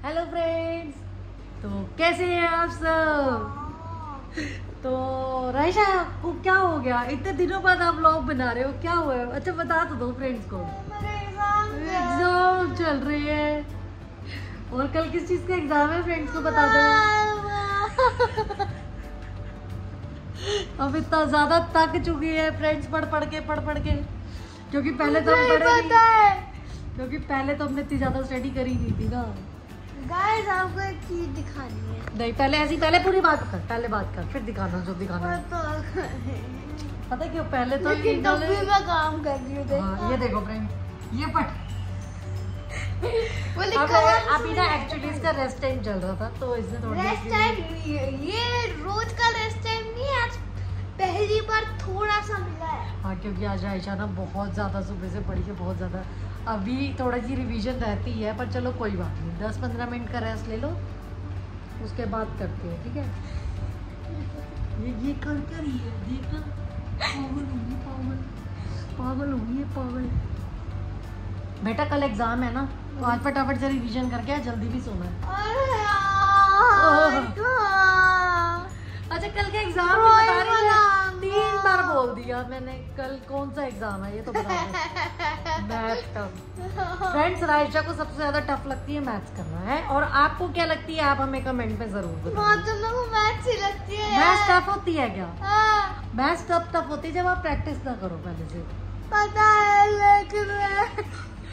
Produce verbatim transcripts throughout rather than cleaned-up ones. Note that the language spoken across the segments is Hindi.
हेलो फ्रेंड्स, तो कैसे हैं आप सब। तो राइशा को क्या हो गया, इतने दिनों बाद आप व्लॉग बना रहे हो, क्या हुआ है? अच्छा बता तो दो फ्रेंड्स को। एग्जाम चल रही है और कल किस चीज का एग्जाम है फ्रेंड्स को बता दो। अब इतना ज्यादा थक चुकी है फ्रेंड्स पढ़ पढ़ के पढ़ पढ़ के, क्योंकि पहले तो हम पढ़े नहीं, क्योंकि पहले तो हमने इतनी ज्यादा स्टडी करी नहीं थी ना। गाइस आपको एक चीज दिखानी है। नहीं पहले ऐसी पहले पूरी बात कर, पहले बात कर फिर दिखाना जो दिखाना है। तो पता है क्यों, पहले तो लेकिन तब भी मैं काम कर रही हूँ। हाँ, ये देखो फ्रेंड, ये पढ़ वो अब अभी ना एक्चुअली इसका रेस्ट टाइम चल रहा था तो इसने थोड़ा रेस्ट टाइम, ये रोज का रेस्ट टाइम नहीं है, आज पहली बार थोड़ा सा मिला है। हाँ क्योंकि आज आयशा ना बहुत ज्यादा सुबह से पढ़ी है, बहुत ज्यादा। अभी थोड़ा सी रिवीजन रहती है पर चलो कोई बात नहीं, दस पंद्रह मिनट का रेस्ट ले लो उसके बाद करते हैं, ठीक है। ये ये कर कर ही है, देखना पागल होगी, पागल पागल होगी, ये पागल। बेटा कल एग्जाम है ना, तो आज फटाफट से रिवीजन करके आ, जल्दी भी सोना है। अच्छा कल के एग्जाम में बता रही है, तीन बार बोल दिया मैंने, कल कौन सा एग्जाम है ये तो बता दो। मैथ टफ फ्रेंड्स, रायशा को सबसे ज्यादा टफ लगती है मैथ्स करना है, और आपको क्या लगती है आप हमें कमेंट में जरूर बताओ। मैथ्स ही लगती है। मैथ्स टफ होती है क्या? हाँ। मैथ्स टफ टफ होती है जब आप प्रैक्टिस ना करो पहले से। पता है लेकिन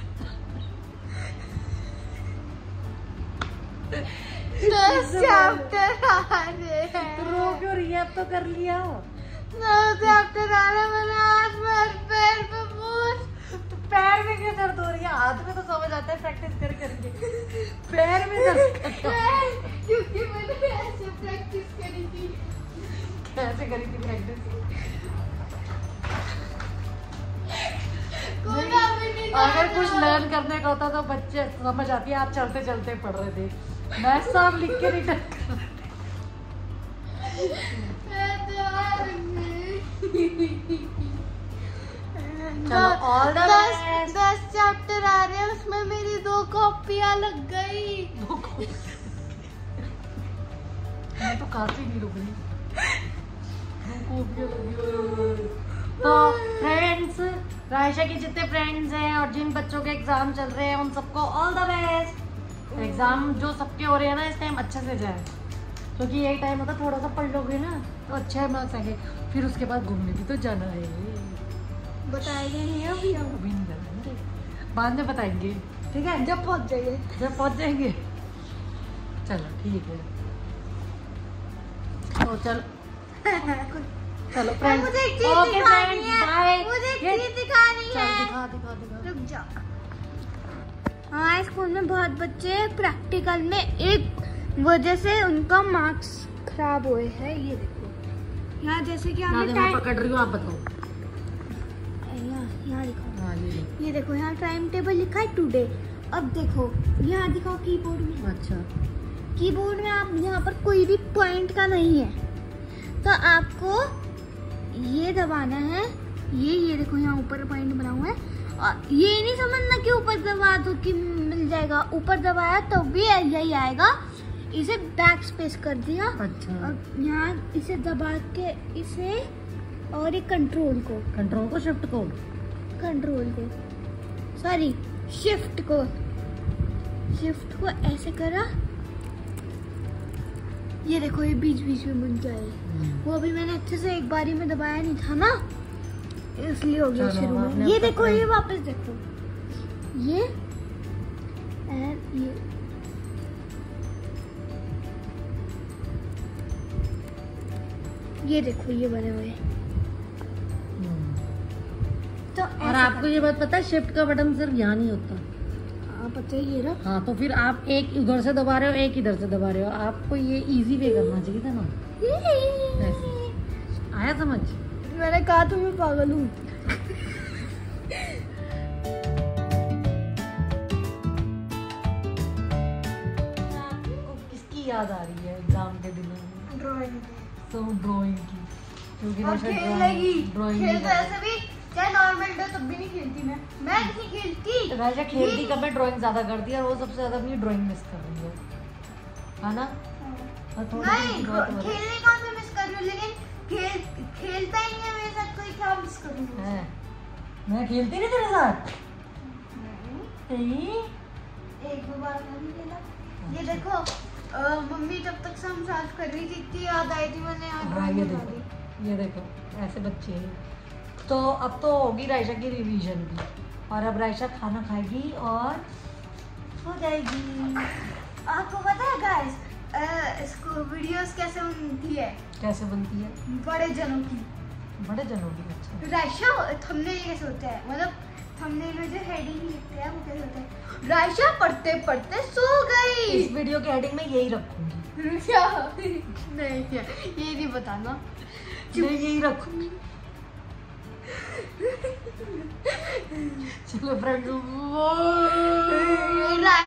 दस चैप्टर आ रहे हैं। रो क्यों रही है, अब तो कर लिया। दस चैप्टर आ रहे हैं, मैंने हाथ में पैर पे पूछ। तो पैर में क्यों दर्द हो रही है? हाथ में तो समझ आता है प्रैक्टिस कर करके, पैर में दर्द क्योंकि मैंने ऐसे प्रैक्टिस करी थी। कैसे करी थी प्रैक्टिस? अगर कुछ लर्न करने का होता तो बच्चे समझ आती है, आप चलते चलते पढ़ रहे थे, मैं सब लिख के रिटर्न कर चलो ऑल द बेस्ट। दस चैप्टर आ रहे हैं, उसमें मेरी दो कॉपियां लग गई। मैं तो काफी नहीं रुक रही, दो कॉपियां लगी। तो फ्रेंड्स, रायशा के जितने फ्रेंड्स हैं और जिन बच्चों के एग्जाम चल रहे हैं उन सबको ऑल द बेस्ट। एग्जाम जो सबके हो रहे हैं ना इस टाइम अच्छे से जाए, क्योंकि यही टाइम होता है थोड़ा सा पढ़ लोगे ना तो अच्छे मार्क्स आएंगे, फिर उसके बाद घूमने भी तो जाना है। बताएंगे नहीं अभी हम, अभी नहीं बताएंगे, बाद में बताएंगे, ठीक है जब पहुंच जाइए, जब पहुंच जाएंगे। चलो ठीक है, तो चलो चलो फ्रेंड्स, मुझे एक चीज ओके दिखानी फ्रेंड्स, है, बाय। मुझे एक चीज दिखानी चल है। दिखा दिखा दिखा। रुक जाओ। हमारे स्कूल में बहुत बच्चे प्रैक्टिकल में एक वजह से उनका मार्क्स खराब हुए हैं। ये देखो यहाँ, जैसे कि हमने मैं पकड़ रही हूँ, आप बताओ। यहाँ यहाँ दिखाओ। हाँ ये ये देखो यहाँ टाइम टेबल लिखा है टुडे। अब देखो यहाँ दिखाओ कीबोर्ड में। अच्छा, कीबोर्ड में आप यहाँ पर कोई भी पॉइंट का नहीं है, तो आपको ये दबाना है। ये ये देखो यहाँ ऊपर पॉइंट बना हुआ है, और ये नहीं समझना कि ऊपर दबा दो कि मिल जाएगा। ऊपर दबाया तो भी यही आएगा। इसे बैक स्पेस कर दिया। अच्छा, और यहाँ इसे दबा के इसे, और एक कंट्रोल को कंट्रोल को शिफ्ट को कंट्रोल को सॉरी शिफ्ट को शिफ्ट को ऐसे करा। ये देखो ये बीच बीच में बन जाए। वो अभी मैंने अच्छे से एक बारी में दबाया नहीं था ना, इसलिए हो गया शुरू में। ये देखो, ये वापस देखो, ये एंड ये ये देखो ये बने हुए। तो और आपको ये बात पता है, शिफ्ट का बटन सिर्फ यहाँ नहीं होता। हाँ पता है, ये ना। हाँ तो फिर आप एक उधर से दबा रहे हो, एक इधर से दबा रहे हो, आपको ये इजी वे करना चाहिए था ना। आया समझ? मैंने कहा तो मैं पागल हूँ। किसकी याद आ रही है एग्जाम के दिनों में? ड्राइंग तो ड्राइंग की, क्योंकि और खेलने की, ड्राइंग खेलते ऐसे भी चाहे नॉर्मल डे तब भी नहीं खेलती मैं मैं नहीं खेलती। राजा खेलती कब है, ड्राइंग ज्यादा करती है और वो सबसे ज्यादा अपनी ड्राइंग मिस कर रही है, है ना? और थोड़ी नहीं सी बहुत बड़ी- खेलने का मैं मिस कर रही हूँ, लेकिन खेल खेलता ही नहीं है मेरे साथ कोई, क्या मिस करूँगी? है। मैं खेलती नहीं तेरे साथ। नहीं। एक दो बार नहीं खेला। ये देखो अ, मम्मी जब तक से हम साफ कर रही थी इतनी याद आई थी, मैंने याद हाँ ये नहीं देखो, दी। ये देखो ऐसे बच्चे हैं। तो अब तो होगी रायशा की रिवीजन भी, और अब रायशा खाना खाएगी और सो जाएगी। आपको पता है गाइस इसको वीडियोस कैसे बनती है? कैसे बनती है? बड़े जनों की। बड़े जनों की। अच्छा, रायशा थंबनेल कैसे होता है, मतलब थंबनेल में जो हेडिंग लिखते हैं वो कैसे होता है? रायशा पढ़ते पढ़ते सो गई। इस वीडियो के हेडिंग में यही रखूंगी। क्या? नहीं क्या ये नहीं बताना। मैं यही रखूंगी। चलो फ्रेंड्स।